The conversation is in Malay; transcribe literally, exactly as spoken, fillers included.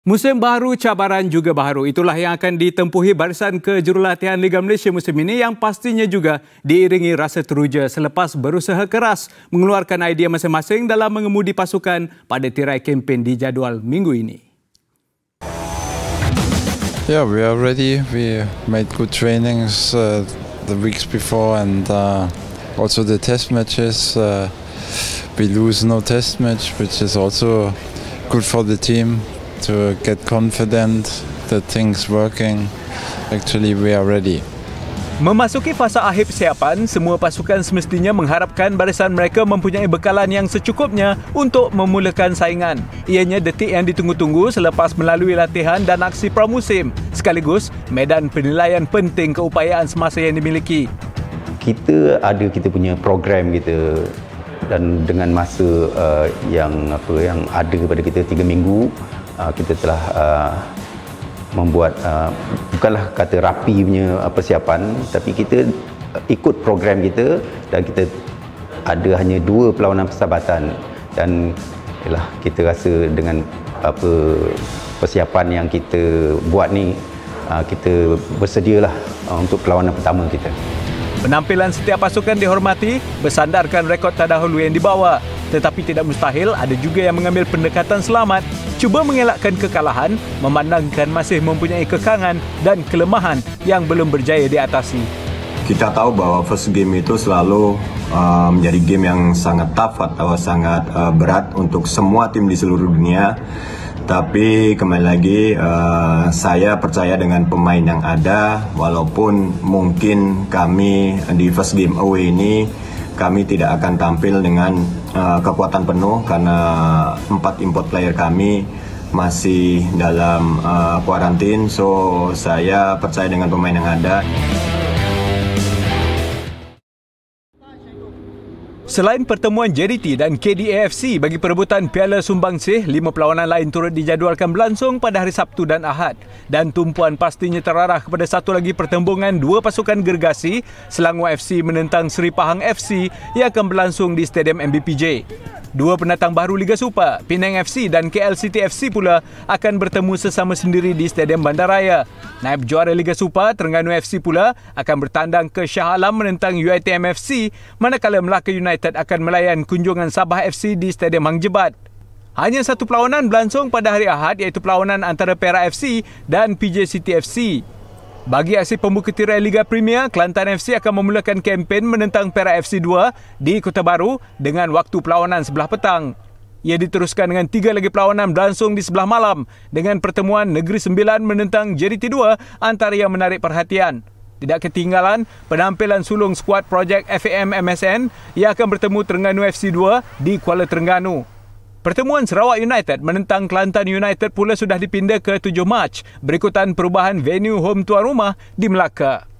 Musim baru, cabaran juga baharu. Itulah yang akan ditempuhi barisan kejurulatihan Liga Malaysia musim ini yang pastinya juga diiringi rasa teruja selepas berusaha keras mengeluarkan idea masing-masing dalam mengemudi pasukan pada tirai kempen di jadual minggu ini. Yeah, we are ready. We made good trainings uh, the weeks before and uh, also the test matches. Uh, we lose no test match, which is also good for the team to get confident that things working. Actually, we are ready. Memasuki fasa akhir persiapan, semua pasukan semestinya mengharapkan barisan mereka mempunyai bekalan yang secukupnya untuk memulakan saingan. Ianya detik yang ditunggu-tunggu selepas melalui latihan dan aksi pramusim, sekaligus medan penilaian penting keupayaan semasa yang dimiliki. Kita ada kita punya program kita dan dengan masa uh, yang apa yang ada kepada kita tiga minggu, uh, kita telah uh, membuat uh, bukanlah kata rapi punya persiapan, tapi kita ikut program kita dan kita ada hanya dua perlawanan persahabatan dan yalah, kita rasa dengan apa persiapan yang kita buat ni, uh, kita bersedialah uh, untuk perlawanan pertama kita. Penampilan setiap pasukan dihormati bersandarkan rekod terdahulu yang dibawa. Tetapi tidak mustahil ada juga yang mengambil pendekatan selamat, cuba mengelakkan kekalahan, memandangkan masih mempunyai kekangan dan kelemahan yang belum berjaya diatasi. Kita tahu bahwa first game itu selalu uh, menjadi game yang sangat tough atau sangat uh, berat untuk semua tim di seluruh dunia. Tapi kembali lagi, uh, saya percaya dengan pemain yang ada, walaupun mungkin kami di first game away ini kami tidak akan tampil dengan uh, kekuatan penuh karena empat import player kami masih dalam uh, kuarantin. So saya percaya dengan pemain yang ada. Selain pertemuan J D T dan K D A F C bagi perebutan Piala Sumbangsih, lima perlawanan lain turut dijadualkan berlangsung pada hari Sabtu dan Ahad. Dan tumpuan pastinya terarah kepada satu lagi pertembungan dua pasukan gergasi, Selangor F C menentang Seri Pahang F C yang akan berlangsung di Stadium M B P J. Dua pendatang baru Liga Super, Penang F C dan K L City F C pula akan bertemu sesama sendiri di Stadium Bandaraya. Naib juara Liga Super, Terengganu F C pula akan bertandang ke Shah Alam menentang U I T M F C, manakala Melaka United akan melayan kunjungan Sabah F C di Stadium Hang Jebat. Hanya satu perlawanan berlangsung pada hari Ahad, iaitu perlawanan antara Perak F C dan P J City F C. Bagi aksi pembuka tirai Liga Premier, Kelantan F C akan memulakan kempen menentang Perak F C dua di Kota Baru dengan waktu perlawanan sebelah petang. Ia diteruskan dengan tiga lagi perlawanan berlangsung di sebelah malam dengan pertemuan Negeri Sembilan menentang J D T dua antara yang menarik perhatian. Tidak ketinggalan penampilan sulung skuad projek F A M M S N yang akan bertemu Terengganu F C dua di Kuala Terengganu. Pertemuan Sarawak United menentang Kelantan United pula sudah dipindah ke tujuh Mac berikutan perubahan venue home tuan rumah di Melaka.